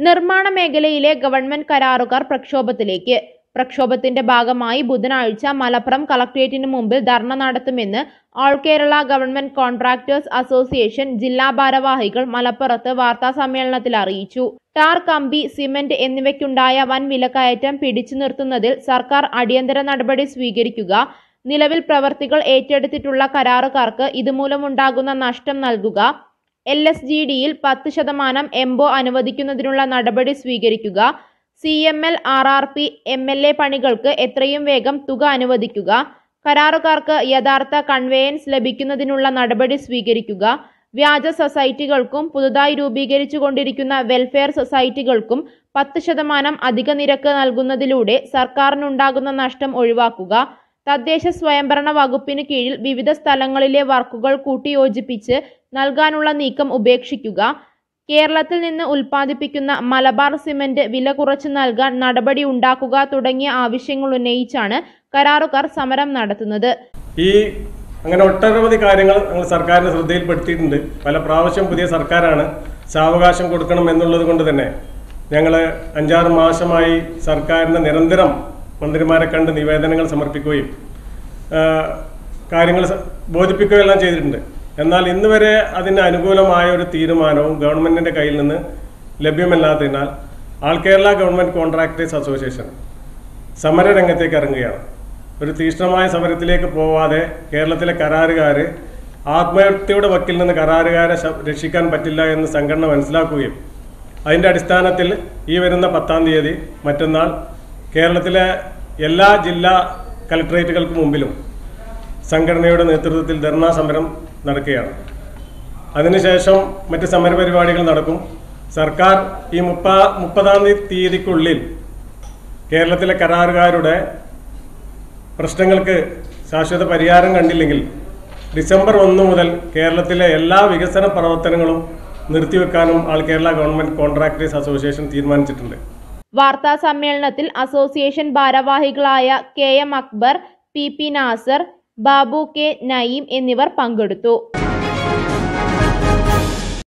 നിർമ്മാണ മേഖലയിലെ ഗവൺമെന്റ് കരാറുകാർ പ്രക്ഷോഭത്തിലേക്ക്. പ്രക്ഷോഭത്തിന്റെ ഭാഗമായി ബുധനാഴ്ച മലപ്പുറം കളക്ടറേറ്റിന് മുമ്പിൽ ധർണ നടത്തുമെന്ന് all Kerala government contractors association ജില്ലാ ഭാരവാഹികൾ മലപ്പുറത്ത് വാർത്താസമ്മേളനത്തിൽ അറിയിച്ചു. ടാർ, കമ്പി, സിമന്റ് എന്നിവയ്ക്കുണ്ടായ വൻ വിലക്കയറ്റം പിടിച്ചു നിർത്തുന്നതിൽ സർക്കാർ അടിയന്തര നടപടി സ്വീകരിക്കുക, നിലവിൽ പ്രവൃത്തികൾ ഏറ്റെടുത്തിട്ടുള്ള കരാറുകാർക്ക് ഇതുമൂലമുണ്ടാകുന്ന നഷ്ടം നൽകുക, LSGDയിൽ 10% എംബോ അനുവദിക്കുന്നതിനുള്ള നടപടി സ്വീകരിക്കുക, CML, RRP, MLA പണികൾക്ക് എത്രയും വേഗം തുക അനുവദിക്കുക, കരാറുകാർക്ക് യഥാർത്ഥ കൺവേയൻസ് ലഭിക്കുന്നതിനുള്ള നടപടി സ്വീകരിക്കുക, വ്യാജ സൊസൈറ്റികൾക്കും പുതുതായി രൂപീകരിച്ചുകൊണ്ടിരിക്കുന്ന വെൽഫെയർ സൊസൈറ്റികൾക്കും 10% അധിക നിരക്ക് നൽകുന്നതിലൂടെ സർക്കാരിനുണ്ടാകുന്ന നഷ്ടം ഒഴിവാക്കുക, തദ്ദേശ സ്വയംഭരണ വകുപ്പിന് കീഴിൽ വിവിധ സ്ഥലങ്ങളിലെ വർക്കുകൾ കൂട്ടിയോജിപ്പിച്ച് നൽകാനുള്ള നീക്കം ഉപേക്ഷിക്കുക, കേരളത്തിൽ നിന്ന് ഉൽപ്പാദിപ്പിക്കുന്ന മലബാർ സിമന്റ് വില കുറച്ചു നൽകാൻ നടപടി ഉണ്ടാക്കുക തുടങ്ങിയ ആവശ്യങ്ങൾ ഉന്നയിച്ചാണ് കരാറുകാർ സമരം നടത്തുന്നത്. അങ്ങനെ ഒട്ടനവധി കാര്യങ്ങൾ ഞങ്ങൾ സർക്കാരിന്റെ ശ്രദ്ധയിൽപ്പെടുത്തിയിട്ടുണ്ട്. പല പ്രാവശ്യം പുതിയ സർക്കാരാണ്, സാവകാശം കൊടുക്കണം എന്നുള്ളത് കൊണ്ട് തന്നെ ഞങ്ങൾ 5-6 മാസമായി സർക്കാരിന് നിരന്തരം മന്ത്രിമാരെ കണ്ട് നിവേദനങ്ങൾ സമർപ്പിക്കുകയും കാര്യങ്ങൾ ബോധിപ്പിക്കുകയും എല്ലാം ചെയ്തിട്ടുണ്ട്. എന്നാൽ ഇന്ന് വരെ അതിന് അനുകൂലമായ ഒരു തീരുമാനവും ഗവൺമെന്റിന്റെ കയ്യിൽ നിന്ന് ലഭ്യമല്ലാത്തതിനാൽ all Kerala government contractors association സമരരംഗത്തേക്ക് ഇറങ്ങുകയാണ്. ഒരു തീക്ഷ്ണമായ സമരത്തിലേക്ക് പോവാതെ കേരളത്തിലെ കരാറുകാർ ആത്മഹത്യയുടെ വക്കിൽ നിന്ന് കരാറുകാരെ രക്ഷിക്കാൻ പറ്റില്ല എന്ന് സംഘടന മനസ്സിലാക്കുകയും അതിൻ്റെ അടിസ്ഥാനത്തിൽ ഈ വരുന്ന 10-ാം തീയതി മറ്റന്നാൾ കേരളത്തിലെ എല്ലാ ജില്ലാ കളക്ടറേറ്റുകൾക്ക് മുമ്പിലും സംഘടനയുടെ നേതൃത്വത്തിൽ ധർണാ സമരം നടക്കുകയാണ്. അതിനുശേഷം മറ്റ് സമരപരിപാടികൾ നടക്കും. സർക്കാർ ഈ 30-ാം തീയതിക്കുള്ളിൽ കേരളത്തിലെ കരാറുകാരുടെ പ്രശ്നങ്ങൾക്ക് ശാശ്വത പരിഹാരം കണ്ടില്ലെങ്കിൽ ഡിസംബർ 1 മുതൽ കേരളത്തിലെ എല്ലാ വികസന പ്രവർത്തനങ്ങളും നിർത്തിവെക്കാനും all Kerala government contractors association തീരുമാനിച്ചിട്ടുണ്ട്. വാർത്താ സമ്മേളനത്തിൽ അസോസിയേഷൻ ഭാരവാഹികളായ KM Akbar, PP Nasar, Babu K Naeem എന്നിവർ പങ്കെടുത്തു.